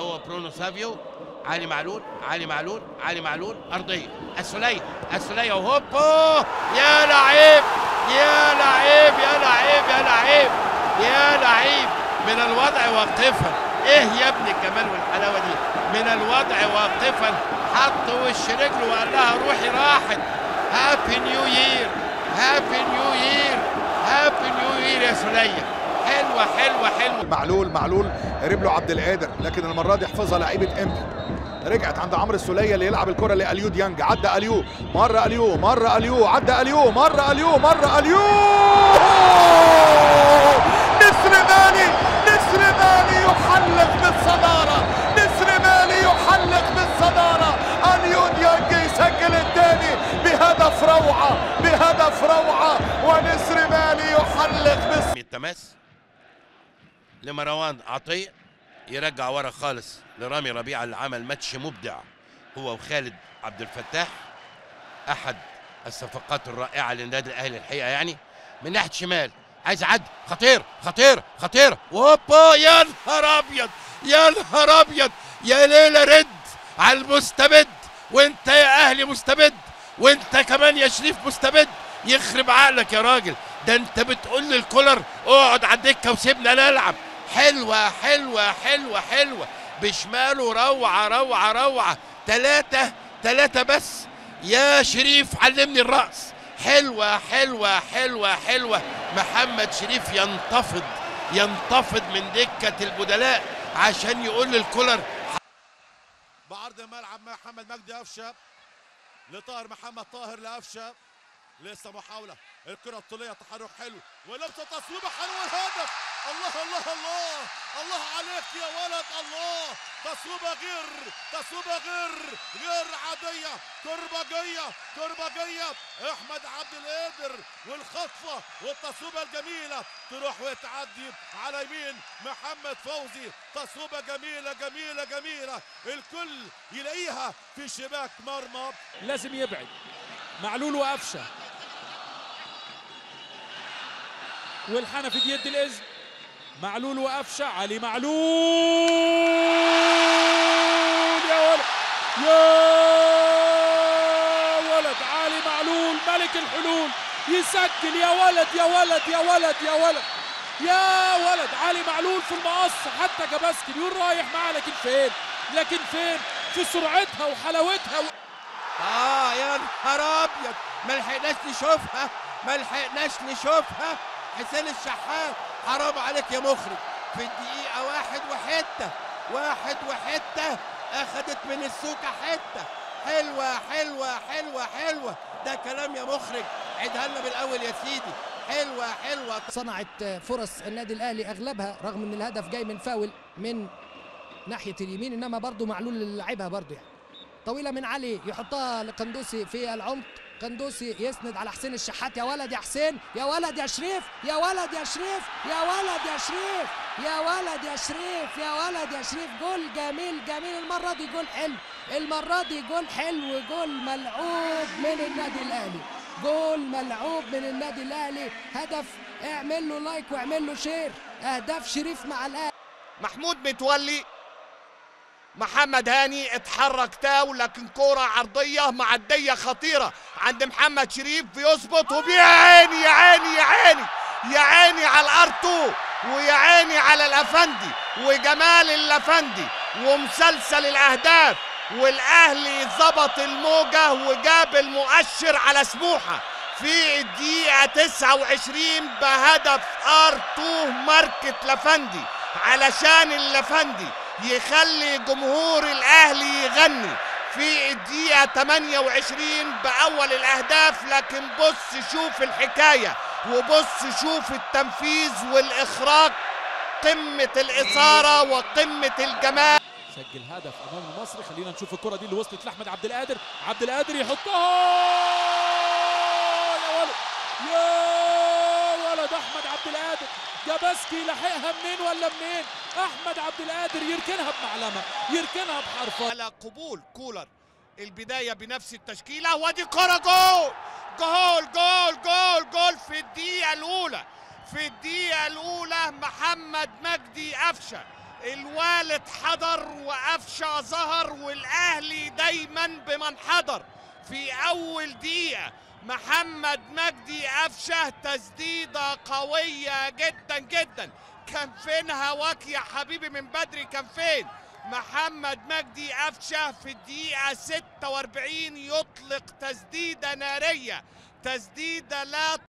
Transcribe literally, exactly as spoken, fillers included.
هو برونو سافيو، علي معلول علي معلول علي معلول ارضيه السوليه السوليه وهوبا يا لعيب يا لعيب يا لعيب يا لعيب يا لعيب من الوضع واقفا. ايه يا ابني الجمال والحلاوه دي؟ من الوضع واقفا حط وش رجله وقال لها روحي راحت. هابي نيو يير هابي نيو يير هابي نيو يير يا سوليه. حلوه حلوه حلوه. معلول معلول قرب له عبد القادر، لكن المره دي حفظها لعيبه امبي. رجعت عند عمرو السوليه اللي يلعب الكره لاليو ديانج. عدى اليو مره اليو مره اليو عدى اليو مره اليو مره اليو. نسر مالي نسر مالي يحلق بالصداره. نسر مالي يحلق بالصداره. اليو ديانج يسجل الثاني بهدف روعه بهدف روعه. ونسر مالي يحلق بالصداره. التماس لمروان عطيه يرجع ورا خالص لرامي ربيعه اللي عمل ماتش مبدع هو وخالد عبد الفتاح، احد الصفقات الرائعه للنادي الاهلي الحقيقه. يعني من ناحيه شمال عايز يعدي خطير خطير خطير وهوبا يا نهار ابيض يا نهار ابيض يا ليله رد على المستبد. وانت يا اهلي مستبد وانت كمان يا شريف مستبد. يخرب عقلك يا راجل، ده انت بتقول للكولر اقعد على الدكه وسيبنا نلعب. حلوه حلوه حلوه حلوه بشماله روعه روعه روعه. ثلاثه ثلاثه بس يا شريف علمني الرأس. حلوه حلوه حلوه حلوه. محمد شريف ينتفض ينتفض من دكه البدلاء عشان يقول للكولر. بعرض الملعب محمد مجدي قفشه لطاهر محمد طاهر لقفشه. لسه محاوله الكره الطوليه تحرك حلو ولمسه تصويبه حلوه الهدف. الله الله الله الله عليك يا ولد. الله تصويبه غير تصويبه غير غير عاديه كرباجيه كرباجيه. احمد عبد القادر والخطفه والتصويبه الجميله تروح وتعدي على يمين محمد فوزي. تصويبه جميله جميله جميله الكل يلاقيها في شباك مرمى. لازم يبعد معلول وقفشه والحنفي بيدي الاذن. معلول وقفشه علي معلول يا ولد يا ولد. علي معلول ملك الحلول يسجل يا ولد يا ولد يا ولد يا ولد يا ولد. علي معلول في المقص حتى جاباسكي بيقول رايح معاه لكن فين لكن فين في سرعتها وحلاوتها و... اه يا نهار ابيض ما لحقناش نشوفها ما لحقناش نشوفها. حسين الشحات حرام عليك يا مخرج. في الدقيقة واحد وحتة واحد وحتة اخدت من السوكة حتة. حلوة حلوة حلوة حلوة. ده كلام يا مخرج عيدها لنا بالاول يا سيدي. حلوة حلوة. صنعت فرص النادي الاهلي اغلبها رغم ان الهدف جاي من فاول من ناحية اليمين، انما برضو معلول اللي لعبها برضو يعني طويلة من علي يحطها لقندوسي في العمق. قندوسي يسند على حسين الشحات. يا ولد يا حسين يا ولد يا شريف يا ولد يا شريف يا ولد يا شريف يا ولد يا شريف يا ولد يا شريف. جول جميل جميل المرة دي جول حلو المرة دي جول حلو. جول ملعوب من النادي الأهلي جول ملعوب من النادي الأهلي. هدف اعمل له لايك واعمل له شير. أهداف شريف مع الأهلي. محمود متولي محمد هاني اتحرك تاو لكن كرة عرضية معدية خطيرة عند محمد شريف بيظبط وبيا عيني يا عيني يا عيني يا عيني على الارتو ويا عيني على الافندي وجمال الافندي ومسلسل الاهداف. والاهلي ظبط الموجة وجاب المؤشر على سموحة في الدقيقة تسعة وعشرين بهدف ارتو ماركة لافندي علشان اللافندي يخلي جمهور الاهلي يغني في الدقيقة ثمانية وعشرين باول الاهداف. لكن بص شوف الحكاية وبص شوف التنفيذ والاخراج. قمة الاثارة وقمة الجمال. سجل هدف امام المصري. خلينا نشوف الكرة دي اللي وصلت لاحمد عبد القادر. عبد القادر يحطها يا ولد يا ولد. احمد عبد القادر جاباسكي لحقها منين ولا منين؟ احمد عبد القادر يركنها بمعلمه يركنها بحرفه. على قبول كولر البدايه بنفس التشكيله ودي كره جول جول جول جول جول في الدقيقه الاولى. في الدقيقه الاولى محمد مجدي قفشه الوالد حضر وقفشه ظهر، والاهلي دايما بمن حضر. في اول دقيقه محمد مجدي قفشه تسديده قويه جدا جدا. كان فين هواك يا حبيبي من بدري؟ كان فين محمد مجدي قفشه؟ في الدقيقه ستة وأربعين يطلق تسديده ناريه، تسديده لا